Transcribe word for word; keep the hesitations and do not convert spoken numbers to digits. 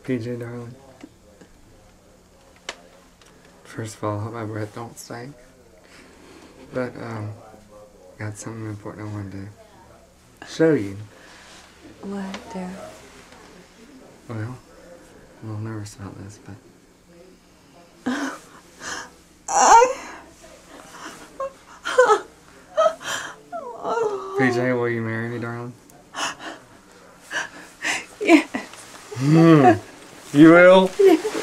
P J, darling. First of all, I hope my breath don't stink. But, um, got something important I wanted to show you. What, Daryl? Well, I'm a little nervous about this, but... P J, will you marry me, darling? Yes. Mm. You will? Yes.